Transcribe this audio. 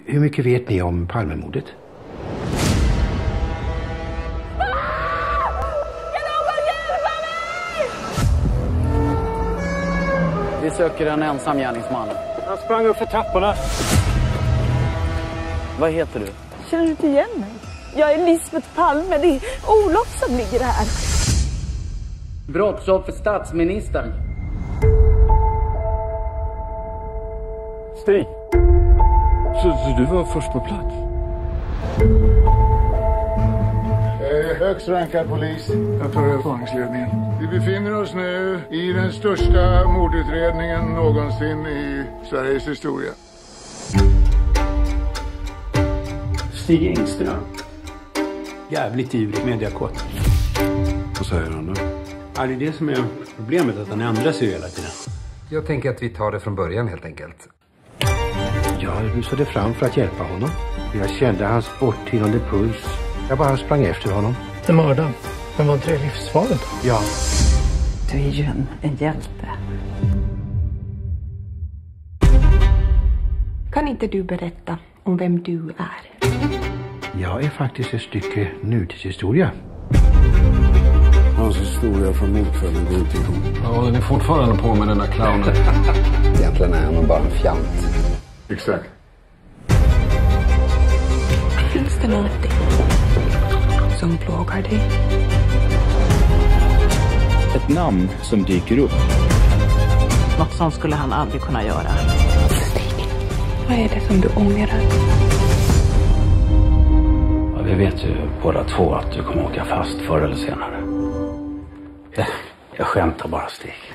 Hur mycket vet ni om Palmemordet? Vi söker en ensam gärningsman. Han sprang upp för trapporna. Vad heter du? Känner du inte igen mig? Jag är Lisbeth Palme. Det är Olof som ligger här. Brottsoffer för statsministern. Stig. Så du var först på plats? Högst rankad polis. Jag tar övervakningsledningen. Vi befinner oss nu i den största mordutredningen någonsin i Sveriges historia. Stig Engström. Jävligt ivrig mediakåt. Vad säger han då? Ja, det är det som är problemet, att han ändrar sig hela tiden. Jag tänker att vi tar det från början helt enkelt. Jag rusade fram för att hjälpa honom. Jag kände hans borttinande puls. Jag bara sprang efter honom. Den mördaren. Men var inte det livsfarligt? Ja. Du är ju en hjälte. Kan inte du berätta om vem du är? Jag är faktiskt ett stycke nutidshistoria. Hans historia från mordkvällen går inte ihop. Ja, håller ni fortfarande på med den där clownen? Egentligen är han nog bara en fjant. Exakt. Finns det någonting som plågar dig? Ett namn som dyker upp. Något sånt skulle han aldrig kunna göra. Stig, vad är det som du ångrar? Ja, vi vet ju båda två att du kommer åka fast förr eller senare. Jag skämtar bara, Stig.